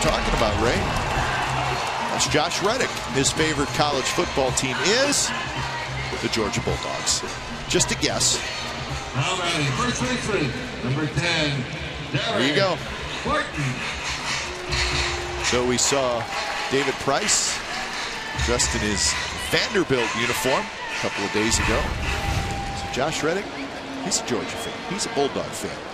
we're talking about, Ray. That's Josh Reddick. His favorite college football team is the Georgia Bulldogs. Just a guess. Now batting, first baseman, number 10. There you go. Barton. So we saw David Price dressed in his Vanderbilt uniform a couple of days ago. So Josh Reddick, he's a Georgia fan. He's a Bulldog fan.